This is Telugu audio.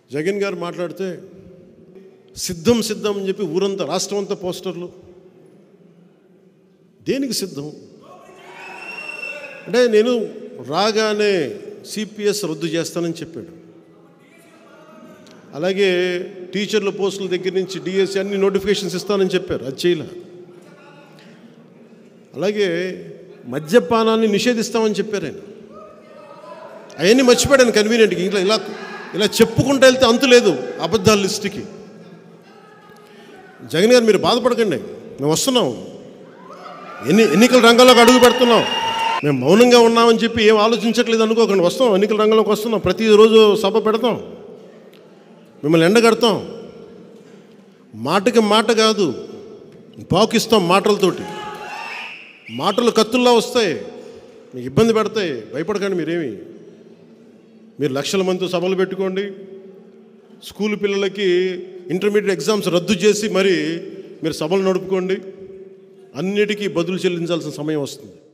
జగన్ గారు మాట్లాడితే సిద్ధం సిద్ధం అని చెప్పి ఊరంతా రాష్ట్రం అంతా పోస్టర్లు. దేనికి సిద్ధం అంటే నేను రాగానే సిపిఎస్ రద్దు చేస్తానని చెప్పాడు. అలాగే టీచర్ల పోస్టుల దగ్గర నుంచి డిఎస్సి అన్ని నోటిఫికేషన్స్ ఇస్తానని చెప్పారు, అది చేయలే. అలాగే మద్యపానాన్ని నిషేధిస్తామని చెప్పారు ఆయన. అవన్నీ మర్చిపోయాను కన్వీనియంట్గా. ఇలా ఇలా ఇలా చెప్పుకుంటూ వెళ్తే అంతు లేదు అబద్ధాల లిస్టుకి. జగన్ గారు మీరు బాధపడకండి, మేము వస్తున్నాం, ఎన్నికల రంగంలోకి అడుగు పెడుతున్నాం. మేము మౌనంగా ఉన్నామని చెప్పి ఏం ఆలోచించట్లేదు అనుకోకండి, వస్తాం, ఎన్నికల రంగంలోకి వస్తున్నాం. ప్రతిరోజు సభ పెడతాం, మిమ్మల్ని ఎండగడతాం. మాటకి మాట కాదు, పాకిస్తాం మాటలతోటి. మాటలు కత్తుల్లా వస్తాయి, మీకు ఇబ్బంది పెడతాయి, భయపడకండి. మీరు లక్షల మందితో సభలు పెట్టుకోండి. స్కూల్ పిల్లలకి ఇంటర్మీడియట్ ఎగ్జామ్స్ రద్దు చేసి మరి మీరు సభలు నడుపుకోండి. అన్నిటికీ బదులు చెల్లించాల్సిన సమయం వస్తుంది.